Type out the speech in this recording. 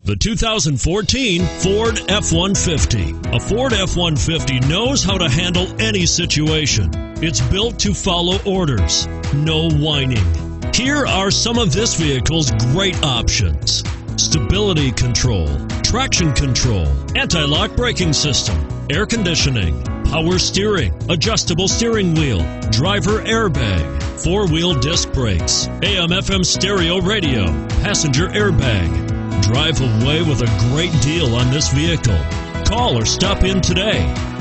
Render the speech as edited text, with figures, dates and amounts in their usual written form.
The 2014 Ford F-150. A Ford F-150 knows how to handle any situation. It's built to follow orders, no whining. Here are some of this vehicle's great options: stability control, traction control, anti-lock braking system, air conditioning, power steering, adjustable steering wheel, driver airbag, four-wheel disc brakes, AM/FM stereo radio, passenger airbag. Drive away with a great deal on this vehicle. Call or stop in today.